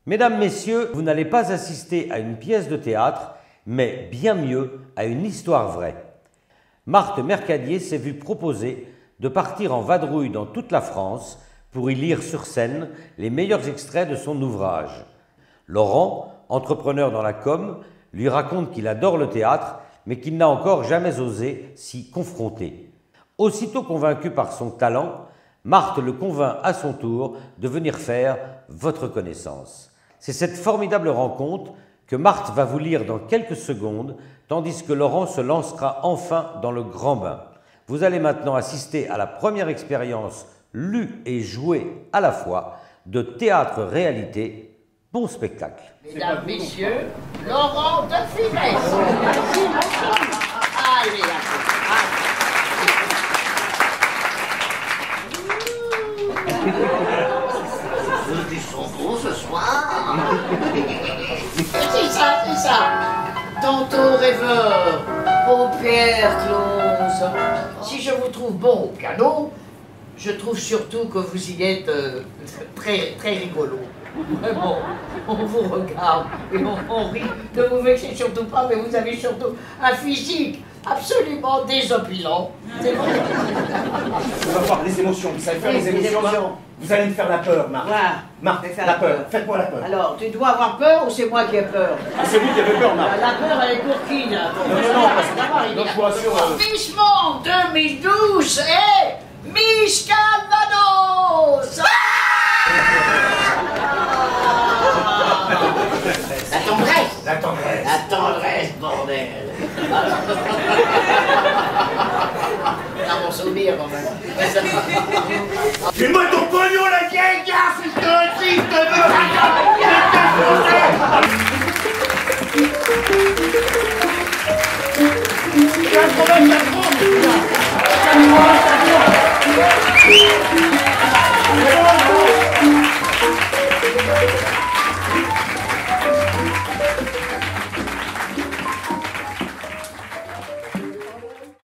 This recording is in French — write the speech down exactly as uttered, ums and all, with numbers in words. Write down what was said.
Mesdames, Messieurs, vous n'allez pas assister à une pièce de théâtre, mais bien mieux à une histoire vraie. Marthe Mercadier s'est vue proposer de partir en vadrouille dans toute la France pour y lire sur scène les meilleurs extraits de son ouvrage. Laurent, entrepreneur dans la com, lui raconte qu'il adore le théâtre, mais qu'il n'a encore jamais osé s'y confronter. Aussitôt convaincu par son talent, Marthe le convainc à son tour de venir faire votre connaissance. C'est cette formidable rencontre que Marthe va vous lire dans quelques secondes, tandis que Laurent se lancera enfin dans le grand bain. Vous allez maintenant assister à la première expérience lue et jouée à la fois de théâtre-réalité. Bon spectacle. Mesdames, Messieurs, Laurent de Funès. Allez, ils sont beaux ce soir. C'est ça, c'est ça. Tantôt rêveur, paupières closes. Si je vous trouve bon au piano, je trouve surtout que vous y êtes euh, très, très rigolo. Vraiment, on vous regarde et on, on rit. Ne vous vexez surtout pas, mais vous avez surtout un physique absolument désopilant. C'est vrai. On va voir les émotions, vous savez faire Oui, les les émotions. émotions. Vous allez me faire la peur, Marthe. Voilà. Marthe, Fais faire la la peur. peur. Faites-moi la peur. Alors, tu dois avoir peur ou c'est moi qui ai peur? Ah, c'est vous qui avez peur, Marthe. La peur, elle est pour qui, là? Non, non, non, parce que- non, je vous rassure. euh, Miss Monde deux mille douze et Miss Calvados. La tendresse. La tendresse. La tendresse, bordel. C'est un bon souvenir, quand même. Fais-moi ton pognon, la vieille gare, c'est un triste de Il y a un problème, il y a un problème.